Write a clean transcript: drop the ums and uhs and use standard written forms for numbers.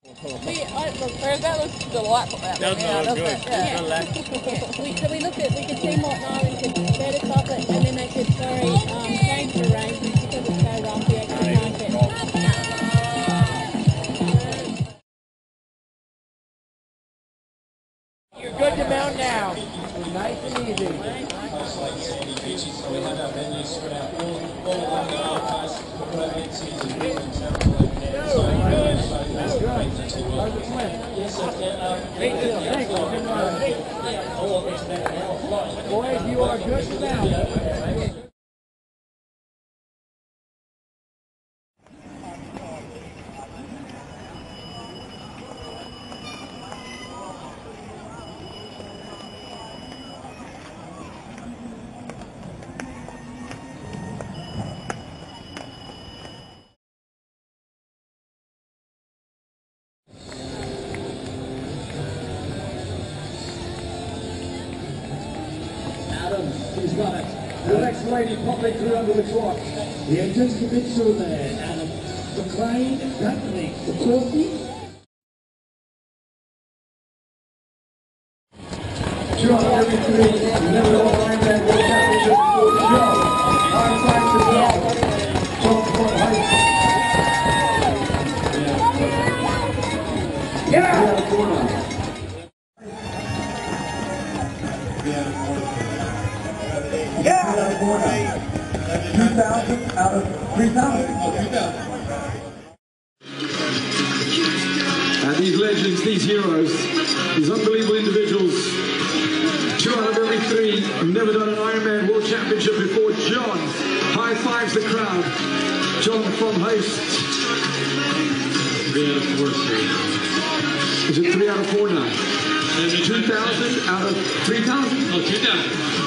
That looks delightful out there now, doesn't it? So we could see Morton Island could better top it, and then they could, change the arrangements because it's so rough, we actually can't get. You're good to mount now. Nice and easy. We have our venues spread out all along the Gold Coast. Boys, you are good to mount. He's got it. The next lady popping through under the clock. The entrance commits through there. Adam McLean, Bethany, the trophy. 273. Never know why that World Championship for Joe. Hard side to Joe. Joe Fort Heights. Yeah! Yeah! 2,000 out of 3,000. And these legends, these heroes, these unbelievable individuals, 2 out of every 3 have never done an Ironman World Championship before. John high fives the crowd. John from Heist. 3 out of 4, sir. Is it 3 out of 4 now? 2,000 out of 3,000? Oh, 2,000.